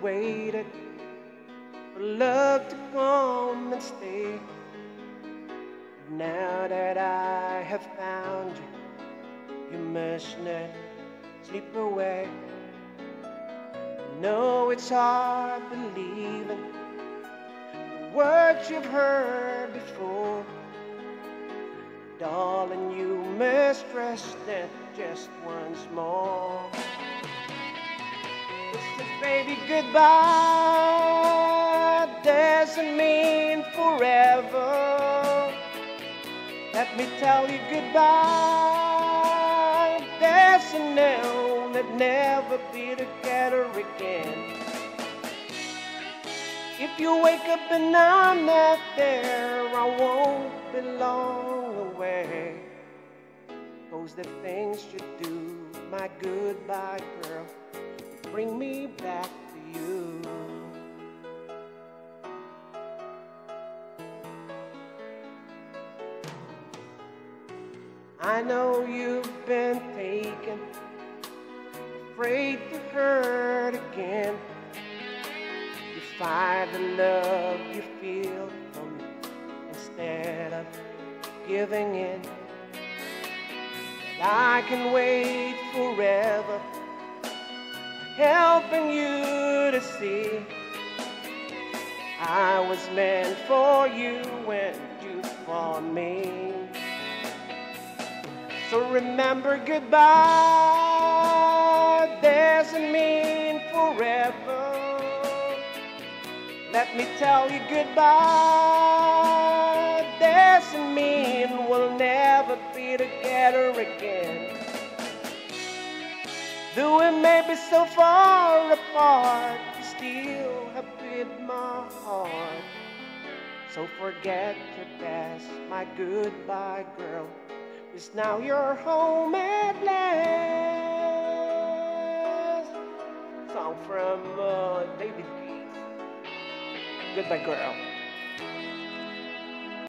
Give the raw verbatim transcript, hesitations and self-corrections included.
waited for love to come and stay. Now that I have found you, you must not slip away. I know it's hard believing the words you've heard before. Darling, you must trust that just once more. Listen, baby, goodbye doesn't mean forever. Let me tell you goodbye. There's a no that never be together again. If you wake up and I'm not there, I won't be long away. Those the things you do, my goodbye girl, bring me back to you. I know you've been taken, afraid to hurt again. You find the love you feel from me instead of giving in. But I can wait forever, helping you to see I was meant for you when you for me. So remember, goodbye doesn't mean forever. Let me tell you, goodbye doesn't mean we'll never be together again. Though we may be so far apart, you still have beat my heart. So forget your past, my goodbye girl, 'cause now you're home at last. Song from uh, David Keith. Goodbye, girl.